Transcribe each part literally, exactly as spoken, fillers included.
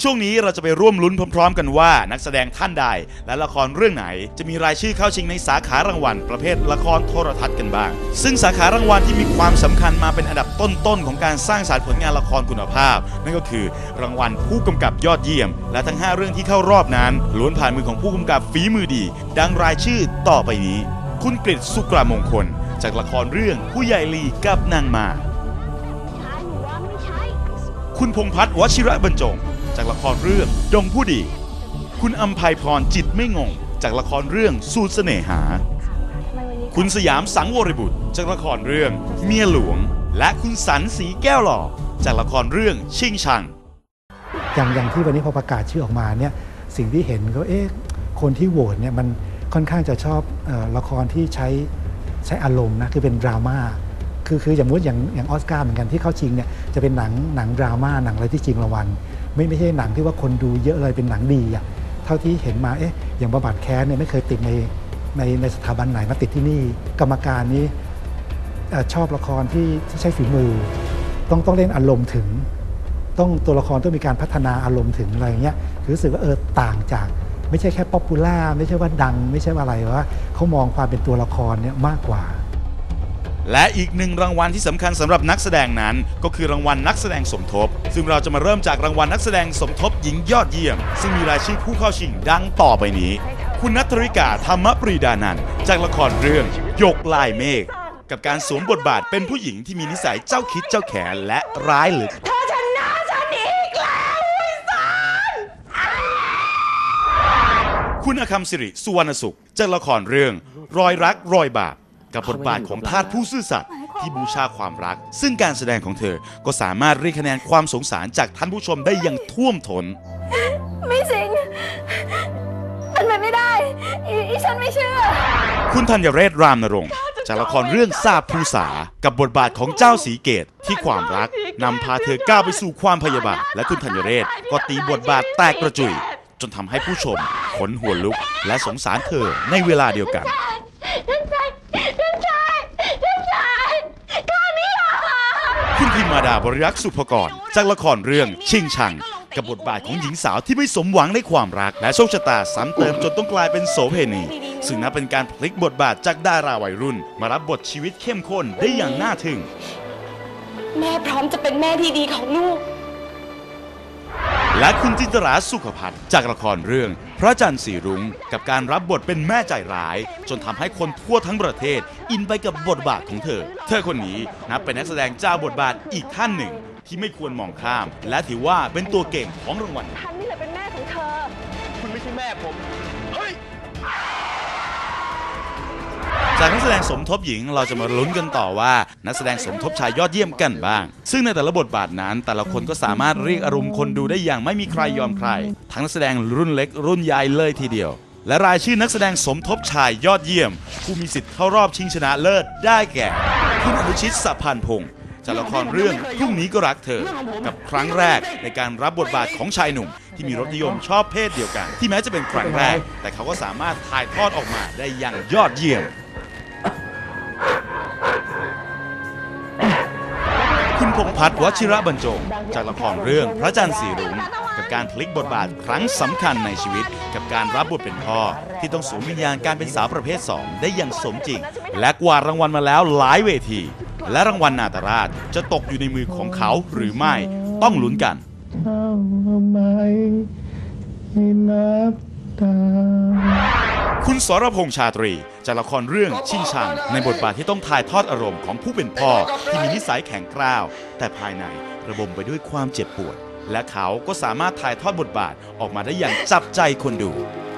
ช่วงนี้เราจะไปร่วมลุ้นพร้อมๆกันว่านักแสดงท่านใดและละครเรื่องไหนจะมีรายชื่อเข้าชิงในสาขารางวัลประเภทละครโทรทัศน์กันบ้างซึ่งสาขารางวัลที่มีความสำคัญมาเป็นอันดับต้นๆของการสร้างสรรค์ผลงานละครคุณภาพนั่นก็คือรางวัลผู้กำกับยอดเยี่ยมและทั้งห้าเรื่องที่เข้ารอบนั้นล้วนผ่านมือของผู้กำกับฝีมือดีดังรายชื่อต่อไปนี้คุณกฤษ สุกรามงคลจากละครเรื่องผู้ใหญ่ลีกับนางมาคุณพงษ์พัฒน์ วชิระบรรจงจากละครเรื่องดงผู้ดีคุณอำไพพรจิตไม่งงจากละครเรื่องสูตรเสน่หาคุณสยามสังวรบุตรจากละครเรื่องเมียหลวงและคุณสันสีแก้วหล่อจากละครเรื่องชิงชังอย่างอย่างที่วันนี้พอประกาศชื่อออกมาเนี่ยสิ่งที่เห็นก็เอ๊ะคนที่โหวตเนี่ยมันค่อนข้างจะชอบเอ่อละครที่ใช้ใช้อารมณ์นะคือเป็นดราม่าคือคืออย่างมุดอย่างอย่างออสการ์เหมือนกันที่เข้าชิงเนี่ยจะเป็นหนังหนังดราม่าหนังอะไรที่จริงรางวัลไม่ไม่ใช่หนังที่ว่าคนดูเยอะเลยเป็นหนังดีอ่ะเท่าที่เห็นมาเอ๊ะอย่างบำบัดแค้นเนี่ยไม่เคยติดในในในสถาบันไหนมาติดที่นี่กรรมการนี้ชอบละครที่ใช้ฝีมือต้องต้องเล่นอารมณ์ถึงต้องตัวละครต้องมีการพัฒนาอารมณ์ถึงอะไรเงี้ยรู้สึกว่าเออต่างจากไม่ใช่แค่ป๊อปปูล่าไม่ใช่ว่าดังไม่ใช่ว่าอะไรว่าเขามองความเป็นตัวละครเนี่ยมากกว่าและอีกหนึ่งรางวัลที่สำคัญสำหรับนักแสดงนั้นก็คือรางวัลนักแสดงสมทบซึ่งเราจะมาเริ่มจากรางวัลนักแสดงสมทบหญิงยอดเยี่ยมซึ่งมีรายชื่อผู้เข้าชิงดังต่อไปนี้คุณณัฐริกา ธรรมปรีดานันท์จากละครเรื่องหยกลายเมฆกับการสวมบทบาทเป็นผู้หญิงที่มีนิสัยเจ้าคิดเจ้าแขนและร้ายลึกเธอชนะฉันอีกแล้ววิสานคุณอคัมศิริ สุวรรณสุขจากละครเรื่องรอยรักรอยบาปกับบทบาทของทาสผู้ซื่อสัตย์ที่บูชาความรักซึ่งการแสดงของเธอก็สามารถเรียกคะแนนความสงสารจากท่านผู้ชมได้อย่างท่วมท้นไม่จริงมันไม่ได้อีฉันไม่เชื่อคุณธัญเรศ รามนรงค์จากละครเรื่องซาภูษากับบทบาทของเจ้าสีเกตที่ความรักนำพาเธอก้าวไปสู่ความพยาบาทและคุณธัญเรศก็ตีบทบาทแตกกระจุยจนทำให้ผู้ชมขนหัวลุกและสงสารเธอในเวลาเดียวกันคุณพิมมาดา บริรักษ์ สุภกรจากละครเรื่องชิงชังกับบทบาทของหญิงสาวที่ไม่สมหวังในความรักและโชคชะตาซ้ำเติมจนต้องกลายเป็นโสเภณีซึ่งนับเป็นการพลิกบทบาทจากดาราวัยรุ่นมารับบทชีวิตเข้มข้นได้อย่างน่าทึ่งแม่พร้อมจะเป็นแม่ที่ดีของลูกและคุณจินตรา สุขภัทรจากละครเรื่องพระจันทร์สีรุ้งกับการรับบทเป็นแม่ใจร้ายจนทำให้คนทั่วทั้งประเทศอินไปกับบทบาทของเธอเธอคนนี้นับเป็นนักแสดงเจ้าบทบาทอีกท่านหนึ่งที่ไม่ควรมองข้ามและถือว่าเป็นตัวเก่งของรางวัลฉันนี่แหละเป็นแม่ของเธอคุณไม่ใช่แม่ผมเฮ้ยจากนักแสดงสมทบหญิงเราจะมาลุ้นกันต่อว่านักแสดงสมทบชายยอดเยี่ยมกันบ้างซึ่งในแต่ละบทบาทนั้นแต่ละคนก็สามารถเรียกอารมณ์คนดูได้อย่างไม่มีใครยอมใครทั้งนักแสดงรุ่นเล็กรุ่นใหญ่เลยทีเดียวและรายชื่อนักแสดงสมทบชายยอดเยี่ยมผู้มีสิทธิ์เข้ารอบชิงชนะเลิศได้แก่คุณอนุชิต สะพานพงษ์จากละครเรื่องพรุ่งนี้ก็รักเธอกับครั้งแรกในการรับบทบาทของชายหนุ่มที่มีรสนิยมชอบเพศเดียวกันที่แม้จะเป็นครั้งแรกแต่เขาก็สามารถถ่ายทอดออกมาได้อย่างยอดเยี่ยมคุณพงษ์พัฒน์ วชิระบรรจงจากละครเรื่องพระจันทร์สีรุ้งกับการพลิกบทบาทครั้งสำคัญในชีวิตกับการรับบทเป็นพ่อที่ต้องสวมวิญญาณการเป็นสาวประเภทสองได้อย่างสมจริงและกวาดรางวัลมาแล้วหลายเวทีและรางวัลนาตราชจะตกอยู่ในมือของเขาหรือไม่ต้องลุ้นกันคุณสรพงษ์ชาตรีจากละครเรื่องชิงชังในบทบาทที่ต้องถ่ายทอดอารมณ์ของผู้เป็นพ่อที่มีนิสัยแข็งกร้าวแต่ภายในระบมไปด้วยความเจ็บปวดและเขาก็สามารถถ่ายทอดบทบาทออกมาได้อย่างจับใจคนดู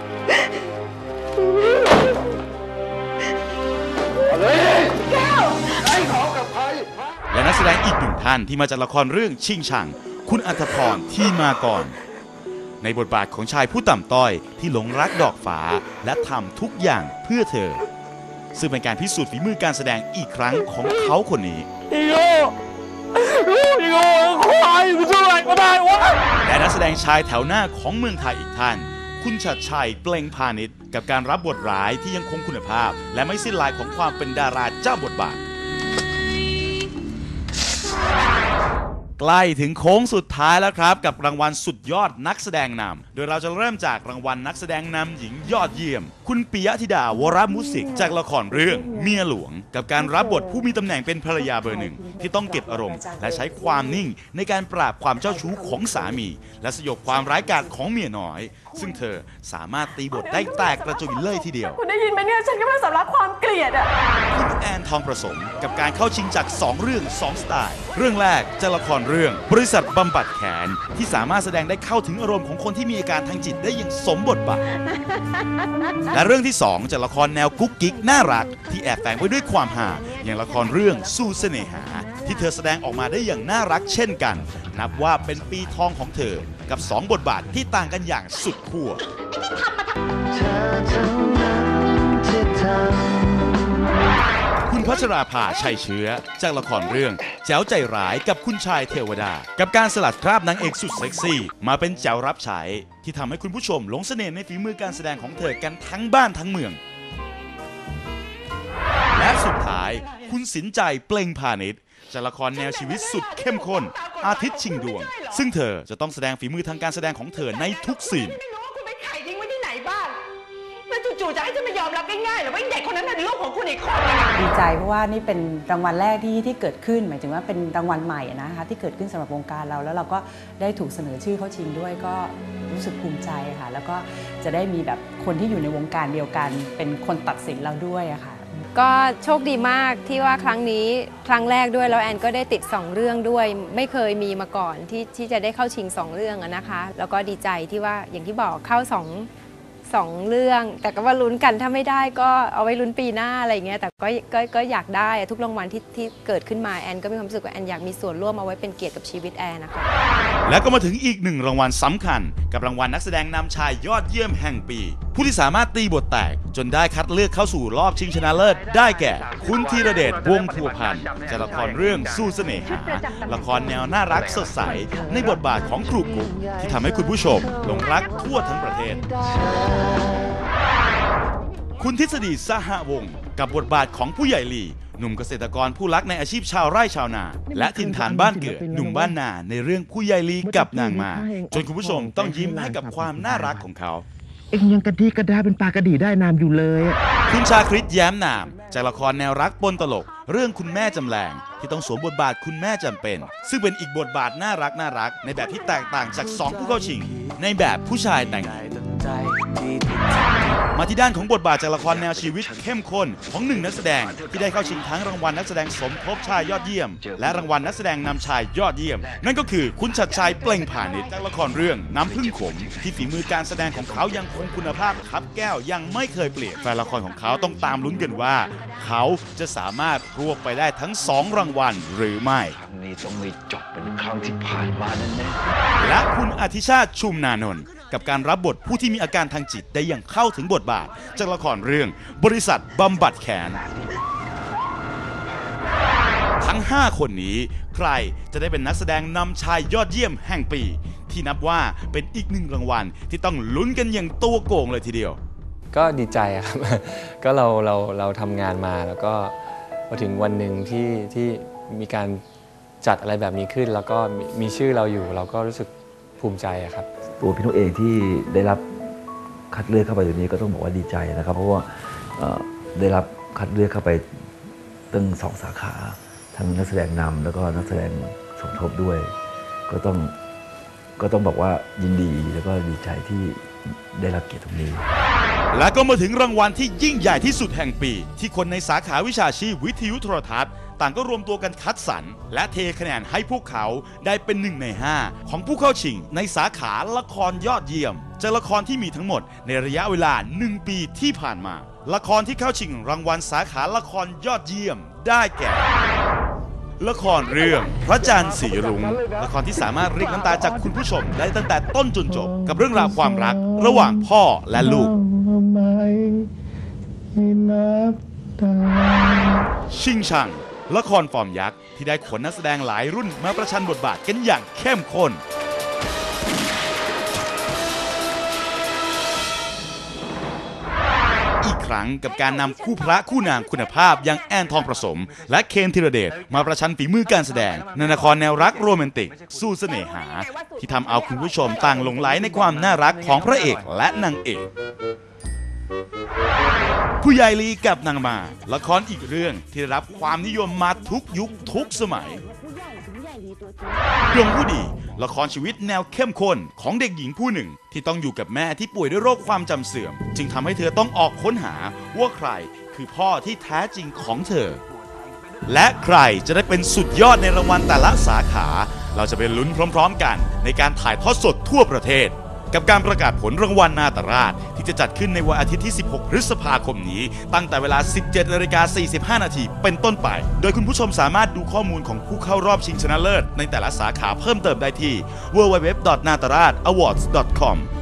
และนักแสดงอีกหนึ่งท่านที่มาจากละครเรื่องชิงชังคุณอัธพร ที่มาก่อนในบทบาทของชายผู้ต่ำต้อยที่หลงรักดอกฟ้าและทำทุกอย่างเพื่อเธอซึ่งเป็นการพิสูจน์ฝีมือการแสดงอีกครั้งของเขาคนนี้อีโก้อีโก้ควายกูช่วยอะไรก็ได้วะและนักแสดงชายแถวหน้าของเมืองไทยอีกท่านคุณชัดชัย เปล่งพาณิชย์กับการรับบทร้ายที่ยังคงคุณภาพและไม่สิ้นลายของความเป็นดาราเจ้าบทบาทใกล้ถึงโค้งสุดท้ายแล้วครับกับรางวัลสุดยอดนักแสดงนำโดยเราจะเริ่มจากรางวัลนักแสดงนำหญิงยอดเยี่ยมคุณปิยธิดาวรมุสิกจากละครเรื่องเมียหลวงกับการรับบทผู้มีตำแหน่งเป็นภรรยาเบอร์หนึ่งที่ต้องเก็บอารมณ์และใช้ความนิ่งในการปราบความเจ้าชู้ของสามีและสยบความร้ายกาจของเมียน้อยซึ่งเธอสามารถตีบทได้แตกกระจุยเลยทีเดียวคุณได้ยินไหมเนี่ยฉันกำลังสำลักความเกลียดอ่ะคุณแอนทองประสมกับการเข้าชิงจากสองเรื่องสองสไตล์เรื่องแรกจากละครเรื่องบริษัทบำบัดแขนที่สามารถแสดงได้เข้าถึงอารมณ์ของคนที่มีอาการทางจิตได้อย่างสมบทบาทและเรื่องที่สองจากละครแนวกุ๊กกิ๊กน่ารักที่แอบแฝงไว้ด้วยความฮาอย่างละครเรื่องสู้เสน่หาที่เธอแสดงออกมาได้อย่างน่ารักเช่นกันนับว่าเป็นปีทองของเธอกับสองบทบาทที่ต่างกันอย่างสุดขั้วคุณพัชราภาชัยเชื้อจากละครเรื่องแจ๋วใจร้ายกับคุณชายเทวดากับการสลัดคราบนางเอกสุดเซ็กซี่มาเป็นแจ๋วรับใช้ที่ทำให้คุณผู้ชมหลงเสน่ห์ในฝีมือการแสดงของเธอกันทั้งบ้านทั้งเมืองและสุดท้ายคุณสินใจเปล่งพาณิชย์จากละครแนวชีวิตสุดเข้มข้นอาทิตย์ชิงดวงซึ่งเธอจะต้องแสดงฝีมือทางการแสดงของเธอในทุกซีนคุณไปไข่ทิ้งไว้ที่ไหนบ้างแล้วจู่ๆจะให้ฉันมายอมรับง่ายๆหรือว่าเด็กคนนั้นเป็นลูกของคุณอีกคนนึงดีใจเพราะว่านี่เป็นรางวัลแรกที่ที่เกิดขึ้นหมายถึงว่าเป็นรางวัลใหม่นะคะที่เกิดขึ้นสำหรับวงการเราแล้วเราก็ได้ถูกเสนอชื่อเข้าชิงด้วยก็รู้สึกภูมิใจค่ะแล้วก็จะได้มีแบบคนที่อยู่ในวงการเดียวกันเป็นคนตัดสินเราด้วยอะค่ะก็โชคดีมากที่ว่าครั้งนี้ครั้งแรกด้วยแล้วแอนก็ได้ติดสองเรื่องด้วยไม่เคยมีมาก่อนที่ที่จะได้เข้าชิงสองเรื่องนะคะแล้วก็ดีใจที่ว่าอย่างที่บอกเข้าสองสองเรื่องแต่ก็ว่าลุ้นกันถ้าไม่ได้ก็เอาไว้ลุ้นปีหน้าอะไรเงี้ยแต่ก็ก็ก็อยากได้ทุกรางวัลที่ที่เกิดขึ้นมาแอนก็มีความรู้สึกว่าแอนอยากมีส่วนร่วมเอาไว้เป็นเกียรติกับชีวิตแอนนะคะและก็มาถึงอีกหนึ่งรางวัลสำคัญกับรางวัลนักแสดงนำชายยอดเยี่ยมแห่งปีผู้ที่สามารถตีบทแตกจนได้คัดเลือกเข้าสู่รอบชิงชนะเลิศได้แก่คุณธีรเดชวงศ์พัวพันธ์จากละครเรื่องสู้เสน่หาละครแนวน่ารักสดใสในบทบาทของครูกุ๊กที่ทำให้คุณผู้ชมหลงรักทั่วทั้งประเทศคุณทฤษฎีสหวงศ์กับบทบาทของผู้ใหญ่ลีหนุ่มเกษตรกรผู้รักในอาชีพชาวไร่ชาวนาและถิ่นฐานบ้านเกิดหนุ่มบ้านนาในเรื่องผู้ใหญ่ลีกับนางมาจนคุณผู้ชมต้องยิ้มให้กับความน่ารักของเขาเอ็งยังกระดีกระดาเป็นปลากระดีได้นามอยู่เลยคุณชาคริตแย้มนามจากละครแนวรักปนตลกเรื่องคุณแม่จำแรงที่ต้องสวมบทบาทคุณแม่จำเป็นซึ่งเป็นอีกบทบาทน่ารักน่ารักในแบบที่แตกต่างจากสองผู้เข้าชิงในแบบผู้ชายแต่งมาที่ด้านของบทบาทจากละครแนวชีวิตเข้มข้นของหนึ่งนักแสดงที่ได้เข้าชิงทั้งรางวัลนักแสดงสมทบชายยอดเยี่ยมและรางวัลนักแสดงนำชายยอดเยี่ยมนั่นก็คือคุณชัดชัยเปล่งพาณิชย์จากละครเรื่องน้ำพึ่งขมที่ฝีมือการแสดงของเขายังคงคุณภาพคับแก้วยังไม่เคยเปลี่ยนแฟนละครของเขาต้องตามลุ้นกันว่าเขาจะสามารถรวบไปได้ทั้งสองรางวัลหรือไม่ครั้งนี้ต้องมีจบเป็นครั้งที่ผ่านมาแน่ๆและคุณอธิชาติชุมนานนท์กับการรับบทผู้ที่มีอาการทางจิตได้อย่างเข้าถึงบทบาทจากละครเรื่องบริษัทบำบัดแขนทั้งห้าคนนี้ใครจะได้เป็นนักแสดงนำชายยอดเยี่ยมแห่งปีที่นับว่าเป็นอีกหนึ่งรางวัลที่ต้องลุ้นกันอย่างตัวโกงเลยทีเดียวก็ดีใจครับก็เราเราเราทำงานมาแล้วก็พอถึงวันหนึ่งที่ที่มีการจัดอะไรแบบนี้ขึ้นแล้วก็มีชื่อเราอยู่เราก็รู้สึกภูมิใจครับตัวพี่นุ๊กเองที่ได้รับคัดเลือกเข้าไปตรงนี้ก็ต้องบอกว่าดีใจนะครับเพราะว่าได้รับคัดเลือกเข้าไปตั้งสองสาขาทั้งนักแสดงนำแล้วก็นักแสดงสมทบด้วยก็ต้องก็ต้องบอกว่ายินดีแล้วก็ดีใจที่ได้รับเกียรติตรงนี้และก็มาถึงรางวัลที่ยิ่งใหญ่ที่สุดแห่งปีที่คนในสาขาวิชาชีพวิทยุโทรทัศน์ต่างก็รวมตัวกันคัดสรรและเทคะแนนให้พวกเขาได้เป็นหนึ่งในห้าของผู้เข้าชิงในสาขาละครยอดเยี่ยมจากละครที่มีทั้งหมดในระยะเวลาหนึ่งปีที่ผ่านมาละครที่เข้าชิงรางวัลสาขาละครยอดเยี่ยมได้แก่ละครเรื่องพระจันทร์สีรุ้งละครที่สามารถเรียกน้ำตาจากคุณผู้ชมได้ตั้งแต่ต้นจนจบกับเรื่องราวความรักระหว่างพ่อและลูกชิงชังละครฟอร์มยักษ์ที่ได้ขนนักแสดงหลายรุ่นมาประชันบทบาทกันอย่างเข้มข้นอีกครั้งกับการนำคู่พระคู่นางคุณภาพอย่างแอนทองประสมและเคนธีรเดชมาประชันฝีมือการแสดงในละครแนวรักโรแมนติกสู้เสน่หาที่ทำเอาคุณผู้ชมต่างหลงไหลในความน่ารักของพระเอกและนางเอกผู้ใหญ่ลีกับนางมาละครอีกเรื่องที่ได้รับความนิยมมาทุกยุคทุกสมัยดวงผู้ดีละครชีวิตแนวเข้มข้นของเด็กหญิงผู้หนึ่งที่ต้องอยู่กับแม่ที่ป่วยด้วยโรคความจำเสื่อมจึงทำให้เธอต้องออกค้นหาว่าใครคือพ่อที่แท้จริงของเธอและใครจะได้เป็นสุดยอดในรางวัลแต่ละสาขาเราจะไปลุ้นพร้อมๆกันในการถ่ายทอดสดทั่วประเทศกับการประกาศผลรางวัลนาตราชที่จะจัดขึ้นในวันอาทิตย์ที่สิบหกพฤษภาคมนี้ตั้งแต่เวลา สิบเจ็ดนาฬิกาสี่สิบห้านาทีเป็นต้นไปโดยคุณผู้ชมสามารถดูข้อมูลของผู้เข้ารอบชิงชนะเลิศในแต่ละสาขาเพิ่มเติมได้ที่ ดับเบิลยู ดับเบิลยู ดับเบิลยู ดอท นาตราช อวอร์ดส์ ดอท คอม